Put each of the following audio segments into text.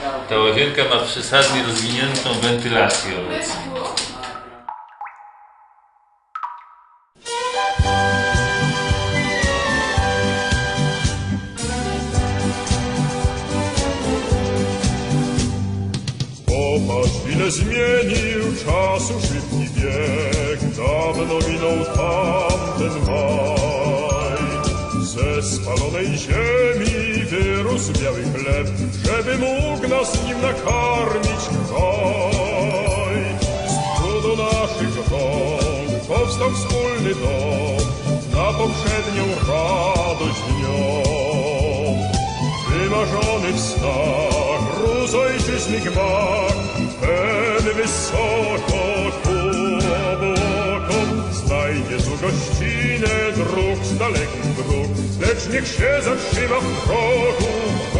Ta łazienka ma przesadnie rozwiniętą wentylację obecnie. Popatrz, ile zmienił czasu szybki bieg, dawno minął tamten maj. Ze spalonej ziemi wyrósł biały chleb, żeby mógł nas nim nakarmić kraj. Z trudu naszych rąk powstał wspólny dom, na poprzednią radość dnią. Wymarzony w snach róz ojczyzny gmach, ten wysoko głęboko znajdzie tu gościnę dróg z dalekich dróg, lecz niech się zatrzyma w progu.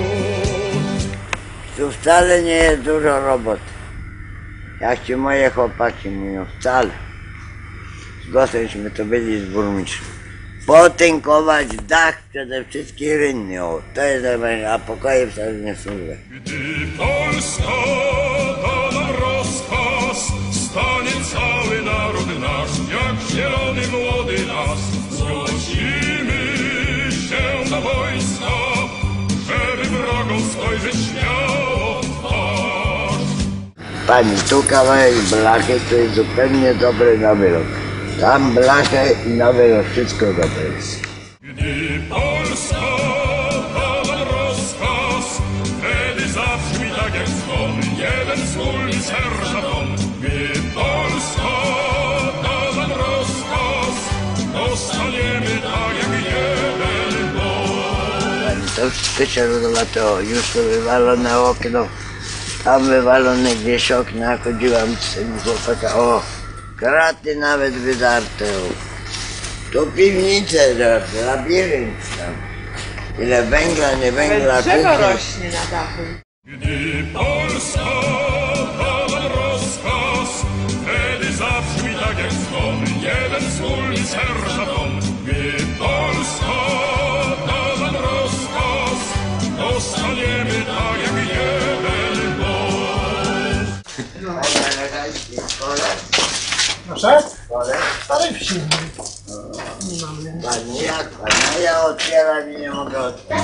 Tu wcale nie jest dużo roboty. Jak ci moje chłopaki mówią, wcale. Zgłosiliśmy to byli z burmistrzem. Potynkować dach, przede wszystkim rynny, o, to jest najważniejsze, a pokoje wcale nie są złe. Gdy Polska da nam rozkaz, stanie cały naród nasz, jak zielony młody las. Zgłosimy się do wojska, żeby wrogom spojrzeć śmiało w twarz. Pani, tu kawałek blachy, to jest zupełnie dobry na wyrok. Tam blachę i na wyrok, wszystko dobre jest. Gdy Polska da nam rozkaz, wtedy zabrzmi tak jak dzwon, jeden wspólny serca ton. Gdy Polska da nam rozkaz, dostaniemy tak jak jeden dom. To wszystko się rozwala, to już to wywalone okno, tam wywalone gdzieś okna, chodziłam z tym chłopaka, o, kraty nawet wydarte, o. Tu piwnice, labirynt tam. Ile węgla, nie węgla, Drzewo kuchnia. rośnie na dachu. Gdy Polska da nam rozkaz, wtedy zabrzmi tak jak dzwon, jeden wspólny serca ton. Gdy Polska da nam rozkaz, dostaniemy tak jak jeden dom. Proszę? Starej wsi. Ładnie, jak ładnie, ja otwieram i nie mogę otworzyć.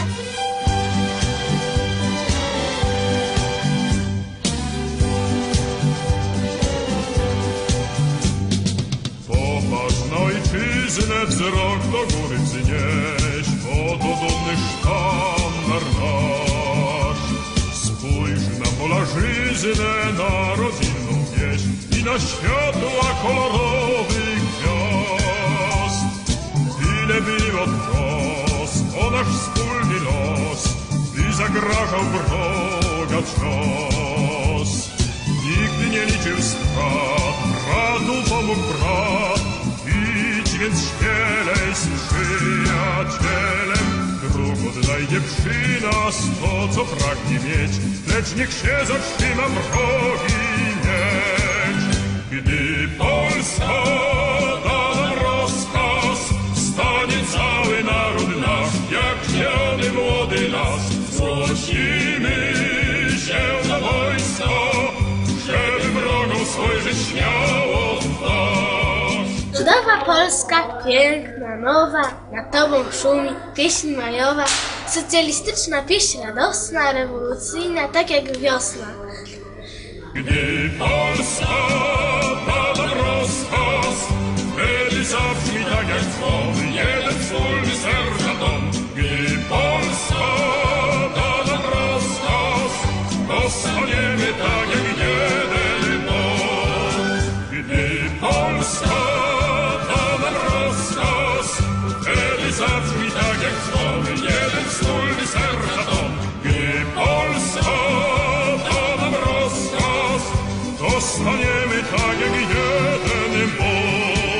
Popatrz na ojczyznę, wzrok do góry wznieś, oto dumny sztandar nasz. Spójrz na polarzyznę, na rodzinną wieś i na światła kolorowych gwiazd. Ile było trosk o nasz wspólny los, gdy zagrażał wroga cios. Nigdy nie liczył strat, bratu pomógł brat. Idź więc śmielej z przyjacielem, drug odnajdzie przy nas to, co pragnie mieć, lecz niech się zatrzyma wrogi mieć. Gdy Polska da nam rozkaz, stanie cały naród nasz, jak zielony młody las. Zgłosimy się na wojsko, żeby wrogom spojrzeć śmiało w twarz. Cudowa Polska, piękna, nowa, nad tobą szumi pieśń majowa, socjalistyczna pieśń radosna, rewolucyjna, tak jak wiosna. Gdy Polska da nam rozkaz, wtedy zabrzmi tak jak dzwon, jeden wspólny serca ton. Gdy Polska da nam rozkaz, dostaniemy tak jak jeden dom. Gdy Polska da nam rozkaz, wtedy zabrzmi tak jak dzwon, jeden wspólny serca ton. Gdy Polska da nam rozkaz, dostaniemy tak jak jeden mąż.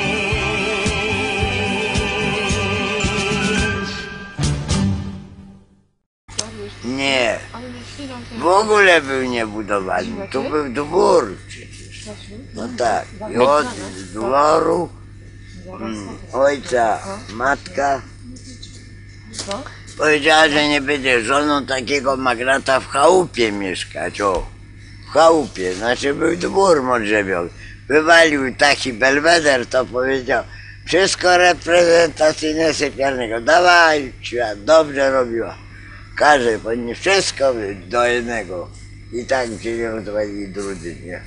Nie, w ogóle był niebudowany, tu był dwór przecież. No tak, i od dworu ojca, matka No. Powiedziała, że nie będzie żoną takiego magnata w chałupie mieszkać, o. W chałupie, znaczy był dwór modrzewiowy. Wywalił taki belweder, to powiedział, wszystko reprezentacyjne sypialnego. Dawaj, świat, dobrze robiła. Każe, powinni wszystko do jednego. I tak wzięli i drudzy, nie?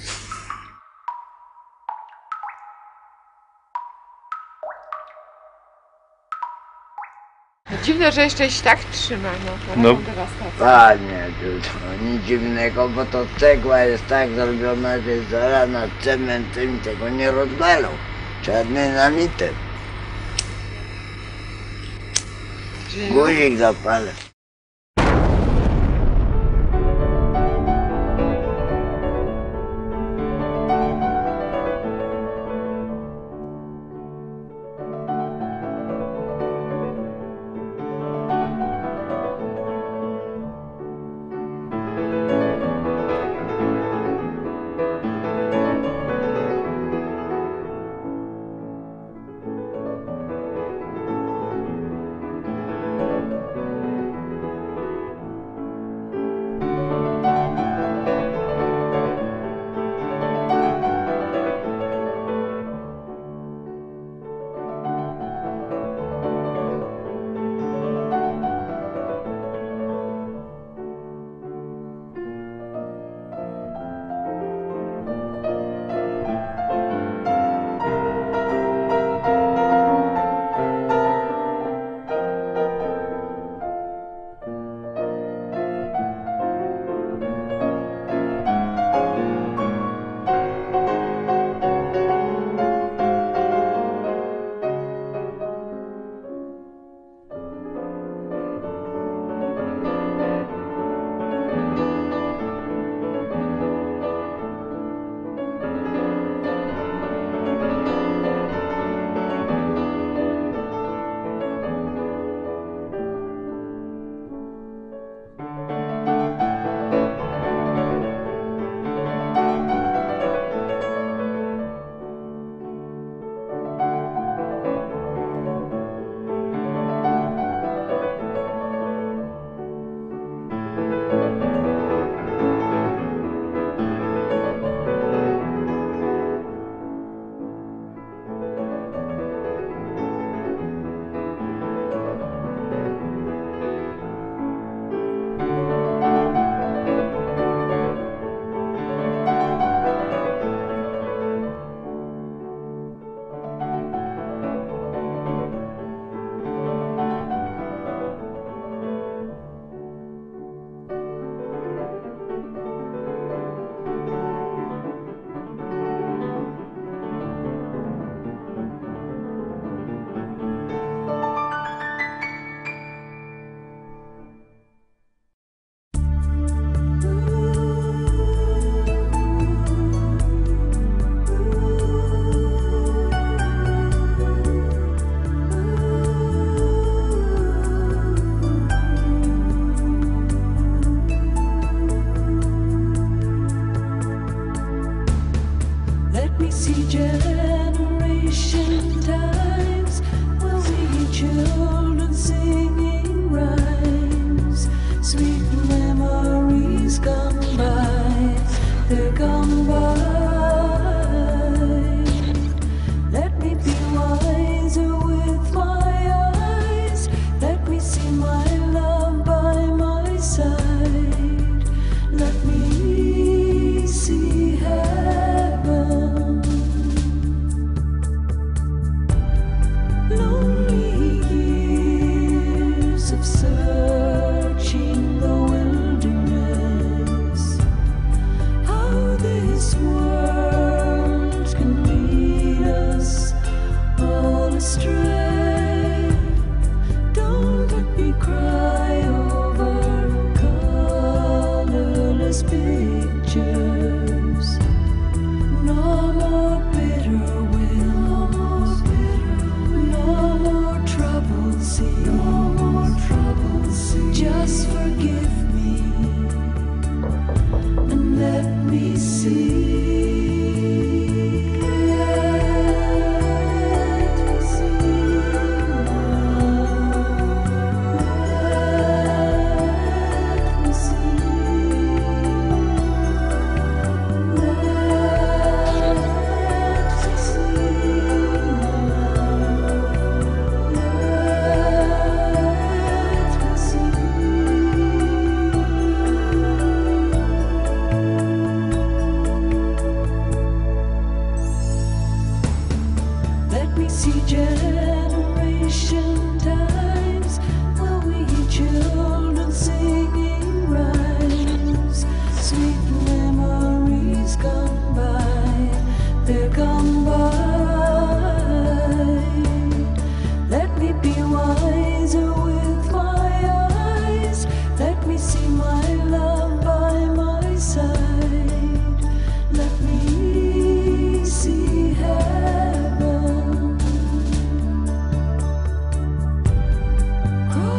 Dziwne, że jeszcze się tak trzyma, no. No. Dewastacja. Panie, to nic dziwnego, bo to cegła jest tak zrobiona, że jest zalana cementem i tego nie rozwalą. Czarny namitem. Guzik zapalę.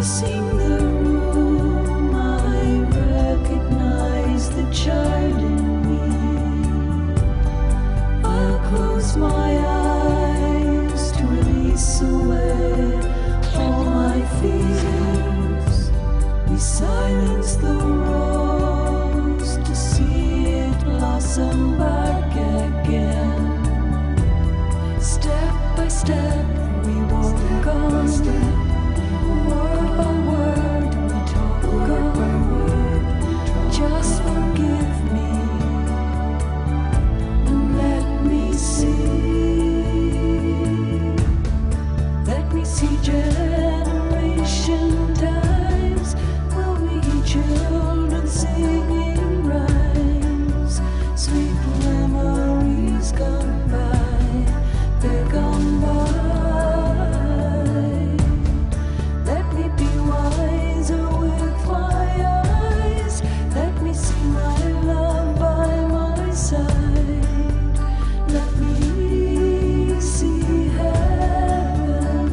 Crossing the room, I recognize the child in me. I'll close my eyes to release away all my fears. We silence the rose to see it blossom back again. Step by step we walk on. Word by word we talk on. Just forgive me and let me see generation times. Will we children singing rhymes? Sweet memories gone by, they're gone by. Let me be wiser with my eyes. Let me see my love by my side. Let me see heaven.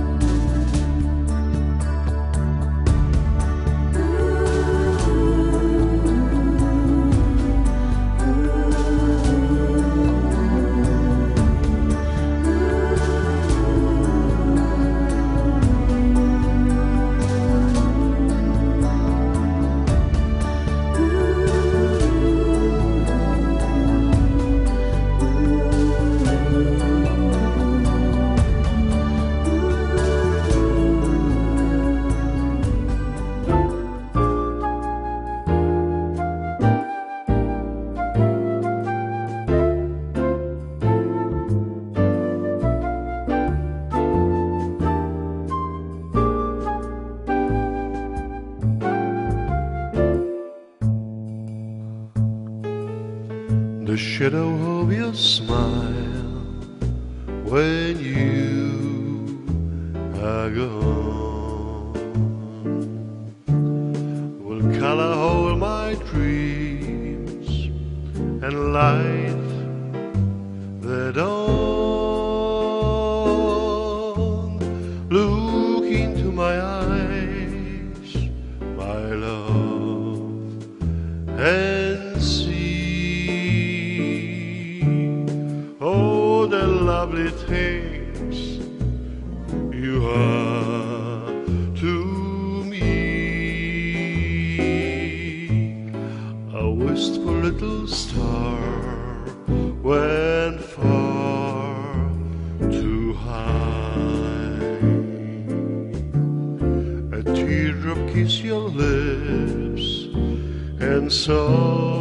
The shadow of your smile when you are gone will color all my dreams and light the dawn. Look into my eyes, my love, and see all the lovely things you are to me. A wistful little star went far too high. A teardrop kissed your lips and so